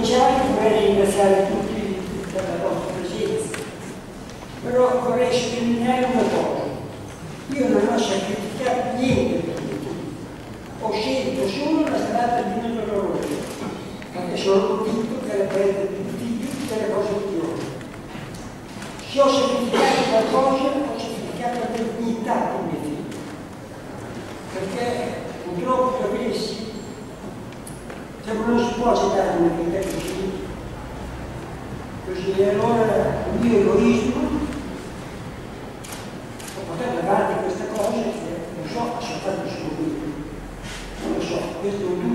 cominciare vorrei ringraziare tutti per la vostra presenza, però vorrei sottolineare una cosa. Io non ho sacrificato niente per tutti, ho scelto solo la strada di non dolorosa, perché sono convinto che è la perdita di tutte le cose che ho. Se ho sacrificato qualcosa, ho sacrificato la dignità di mio figlio, perché purtroppo capisci, non si può accettare una vita così, allora il mio egoismo ho portato avanti questa cosa che non so, ha saltato solo lui, non lo so, questo è un